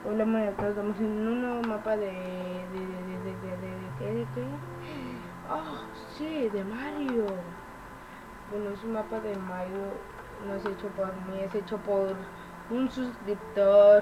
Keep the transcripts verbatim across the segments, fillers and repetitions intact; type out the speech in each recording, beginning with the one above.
Hola, Maya, estamos en un nuevo mapa de... de... de... de... de... de... de... ¿qué? ¿De qué? ¡Oh, sí! De Mario. Bueno, es un mapa de Mario. No es hecho por mí, es hecho por un suscriptor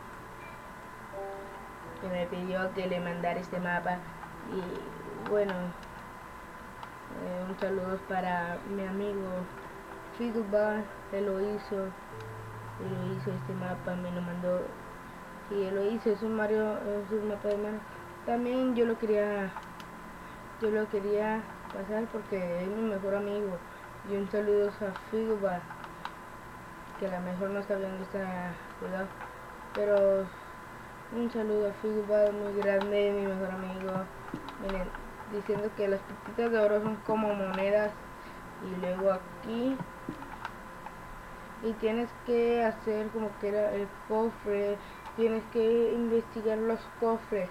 que me pidió que le mandara este mapa. Y bueno, eh, un saludo para mi amigo Figubar, él lo hizo. Él lo hizo este mapa, me lo mandó. Y él lo hizo, es un Mario, es un mapa de Mario. También yo lo quería, yo lo quería pasar porque es mi mejor amigo. Y un saludo a Figubar, que a lo mejor no está viendo esta video, pero un saludo a Figubar muy grande, mi mejor amigo. Miren, diciendo que las pepitas de oro son como monedas. Y luego aquí y tienes que hacer como que era el cofre, tienes que investigar los cofres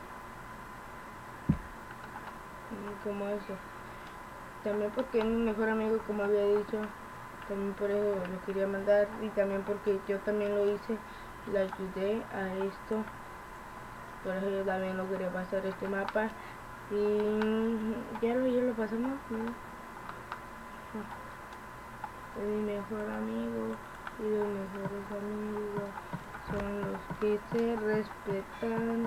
como eso. También porque es mi mejor amigo, como había dicho, también por eso lo quería mandar, y también porque yo también lo hice, le ayudé a esto, por eso yo también lo quería pasar este mapa. Y ya lo, ya lo pasamos, ¿no? Es mi mejor amigo y los mejores amigos son los que se respetan.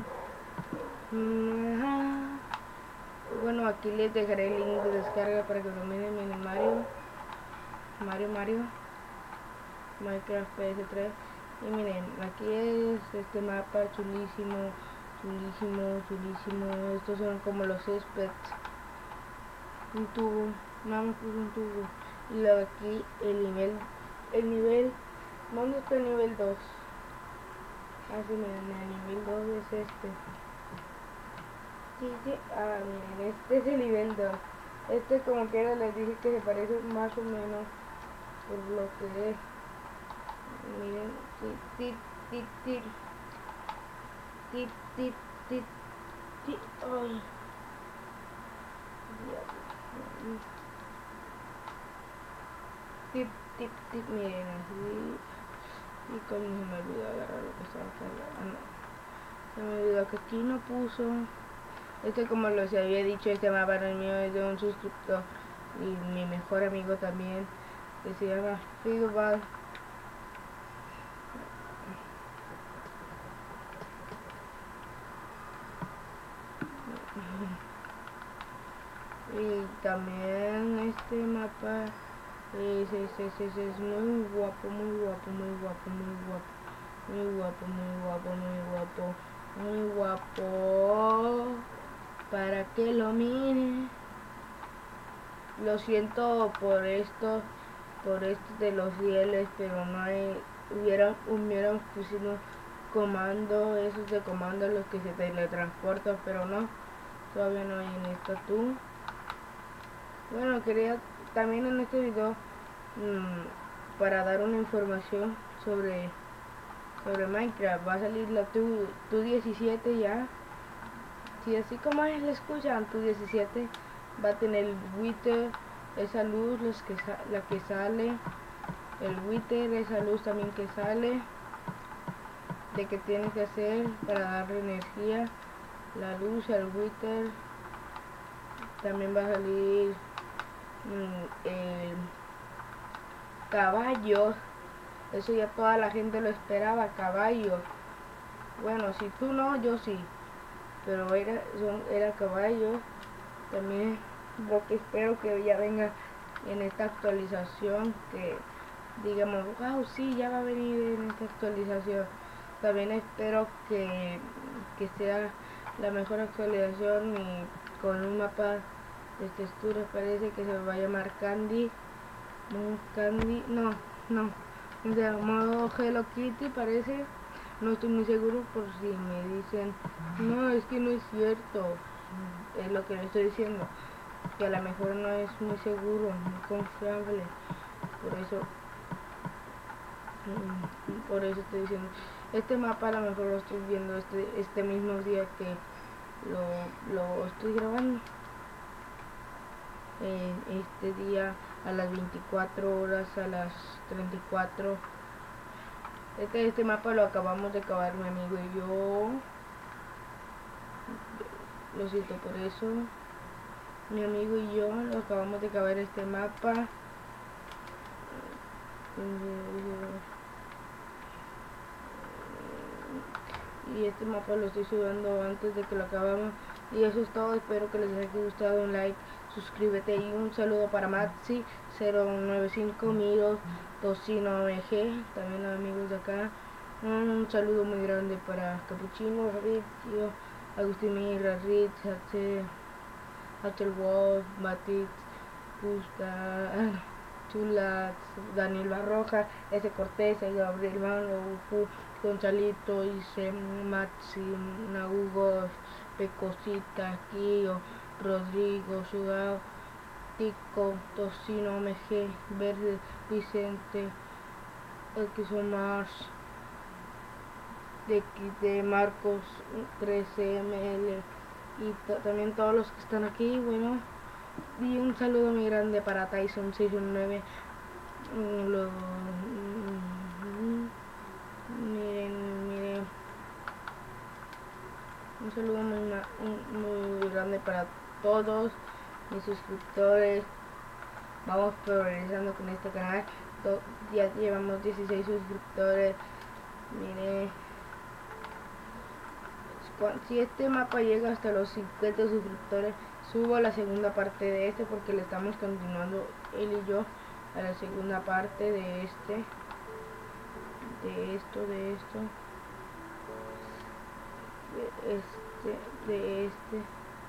Ajá. Bueno, aquí les dejaré el link de descarga para que lo miren en Mario Mario Mario Minecraft P S tres. Y miren, aquí es este mapa chulísimo, chulísimo, chulísimo. Estos son como los céspedes, un tubo, nada más por un tubo. Y luego aquí el nivel, el nivel, ¿dónde está el nivel dos? Así miren, el nivel dos es este. Sí, sí, ah, miren, este es el nivel dos. Este, como que les dije que se parece más o menos por lo que es. Miren, tit, tit, tit, tit, tit, tit, tit, tit, ay, tit, tit, tit, miren así. Y como se me olvidó agarrar lo que estaba haciendo. Ah, no. Se me olvidó que aquí no puso. Este, como les había dicho, este mapa no es mío, es de un suscriptor y mi mejor amigo también, que se llama Figubar. Y también este mapa es, es, es, es, es muy guapo, muy guapo, muy guapo, muy guapo, muy guapo, muy guapo, muy guapo, muy guapo, para que lo mire. Lo siento por esto, por esto de los rieles, pero no hay, hubieran, hubieran pusido comando, esos de comando los que se teletransportan, pero no, todavía no hay en esta tú. Bueno, quería también en este video mmm, para dar una información sobre sobre Minecraft. Va a salir la tu, tu diecisiete ya. Si así como es la escuchan, tu diecisiete va a tener el wither, esa luz los que la que sale, el wither, esa luz también que sale, de que tienes que hacer para darle energía, la luz, el wither. También va a salir mmm, el caballo, eso ya toda la gente lo esperaba, caballo. Bueno, si tú no, yo sí, pero era, son, era caballo. También lo que espero que ya venga en esta actualización, que digamos, wow, sí, ya va a venir en esta actualización. También espero que, que sea la mejor actualización y con un mapa de texturas, parece que se va a llamar Candy. Un Candy, no, no, o sea, modo Hello Kitty parece, no estoy muy seguro, por si me dicen, no, es que no es cierto, es lo que le estoy diciendo, que a lo mejor no es muy seguro, muy confiable, por eso, por eso estoy diciendo, este mapa a lo mejor lo estoy viendo este, este mismo día que lo, lo estoy grabando. Eh, este día a las veinticuatro horas, a las treinta y cuatro Este, este mapa lo acabamos de acabar mi amigo y yo. Lo siento por eso. Mi amigo y yo lo acabamos de acabar este mapa. Y este mapa lo estoy subiendo antes de que lo acabamos. Y eso es todo, espero que les haya gustado. Un like, suscríbete y un saludo para Maxi cero nueve cinco, Miro, Tocino M G, también los amigos de acá. Un saludo muy grande para Capuchino, Ritio, Agustín Mirra, Ritz, Axel Wolf, Matix, Gusta, Chulat, Daniel Barroja, S. Cortés, Gabriel Mano, Ufu, Gonzalito, Ise, Maxi, Nahugo, Pecosita, Kio, Rodrigo, Sugao, Tico, Tocino, M G, Verde, Vicente, X Mars, de, de Marcos, trece M L y también todos los que están aquí. Bueno, y un saludo muy grande para Tyson seis nueve. Luego, miren, miren, un saludo muy, muy grande para todos mis suscriptores. Vamos progresando con este canal. Ya llevamos dieciséis suscriptores. Miren, si este mapa llega hasta los cincuenta suscriptores, subo la segunda parte de este, porque le estamos continuando él y yo a la segunda parte de este, de esto, de esto, de este, de este.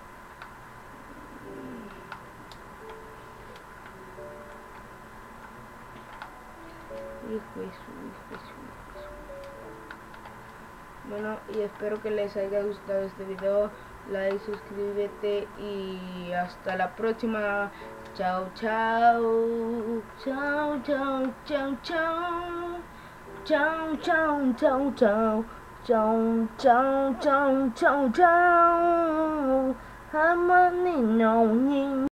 Hijo de su, hijo de su, hijo de su. Bueno, y espero que les haya gustado este video. Like, suscríbete y hasta la próxima. Chao, chao. Chao, chao, chao, chao. Chao, chao, chao, chao. Chao, chao, chao, chao, chao. I'm a niño.